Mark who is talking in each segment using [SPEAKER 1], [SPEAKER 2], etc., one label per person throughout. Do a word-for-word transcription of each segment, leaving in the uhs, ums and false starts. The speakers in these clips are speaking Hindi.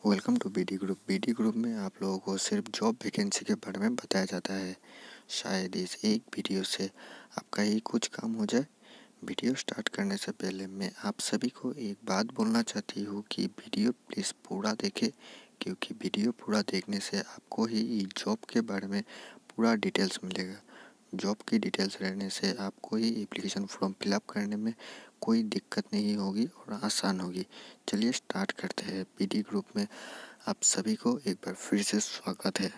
[SPEAKER 1] Welcome to BD group. BD group में आप लोगों को सिर्फ जॉब वैकेंसी के बारे में बताया जाता है। शायद इस एक वीडियो से आपका ही कुछ काम हो जाए। वीडियो स्टार्ट करने से पहले मैं आप सभी को एक बात बोलना चाहती हूँ कि वीडियो प्लीज़ पूरा देखें, क्योंकि वीडियो पूरा देखने से आपको ही जॉब के बारे में पूरा डिटेल्स मिलेगा। जॉब की डिटेल्स रहने से आपको ही एप्लीकेशन फॉर्म फिलअप करने में कोई दिक्कत नहीं होगी और आसान होगी। चलिए स्टार्ट करते हैं। बीडी ग्रुप में आप सभी को एक बार फिर से स्वागत है।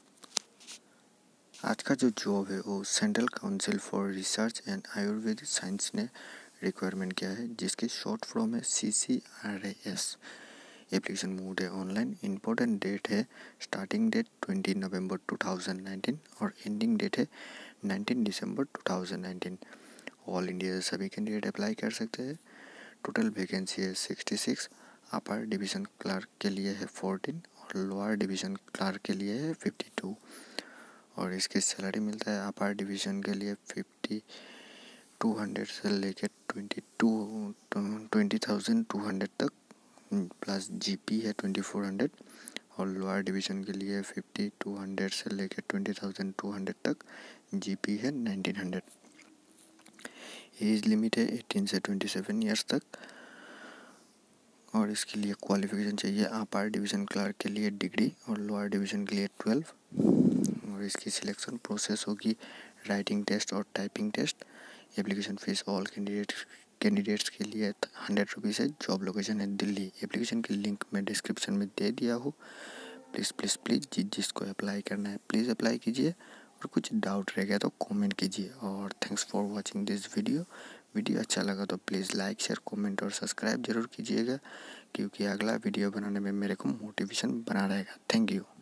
[SPEAKER 1] आज का जो जॉब है वो central council for research and Ayurvedic science ने रिक्वायरमेंट किया है, जिसकी शॉर्ट फॉर्म है C C R A S. Application mode है ऑनलाइन। इम्पोर्टेंट डेट है starting date twenty November two thousand nineteen और एंडिंग डेट है nineteen December two thousand nineteen. All India से सभी कैंडिडेट अप्लाई कर सकते हैं। टोटल वैकेंसी है sixty six. Upper division clerk के लिए है फोर्टीन और लोअर डिवीज़न क्लर्क के लिए है फिफ्टी टू। और इसकी सैलरी मिलता है अपर डिवीज़न के लिए फिफ्टी टू हंड्रेड से लेकर twenty two twenty thousand two hundred तक, प्लस जीपी है ट्वेंटी फोर हंड्रेड। और लोअर डिवीज़न के लिए फिफ्टी टू हंड्रेड से लेकर ट्वेंटी थाउजेंड टू हंड्रेड तक, जीपी है नाइनटीन हंड्रेड। एज लिमिट है एटीन से ट्वेंटी सेवन ईयर्स तक। और इसके लिए क्वालिफिकेशन चाहिए अपर डिवीज़न क्लर्क के लिए डिग्री और लोअर डिवीज़न के लिए ट्वेल्व। और इसकी सिलेक्शन प्रोसेस होगी राइटिंग टेस्ट और typing test. Application fees all candidate candidates के लिए हंड्रेड रुपीज़ है। जॉब लोकेशन है दिल्ली। एप्लीकेशन की लिंक मैं डिस्क्रिप्शन में दे दिया हूँ। प्लीज़ प्लीज़ प्लीज़ जिस जिसको अप्लाई करना है प्लीज़ अप्लाई कीजिए, और कुछ डाउट रह गया तो कमेंट कीजिए। और thanks for watching this video. Video अच्छा लगा तो प्लीज़ लाइक शेयर कमेंट और सब्सक्राइब ज़रूर कीजिएगा, क्योंकि अगला वीडियो बनाने में मेरे को मोटिवेशन बना रहेगा। Thank you.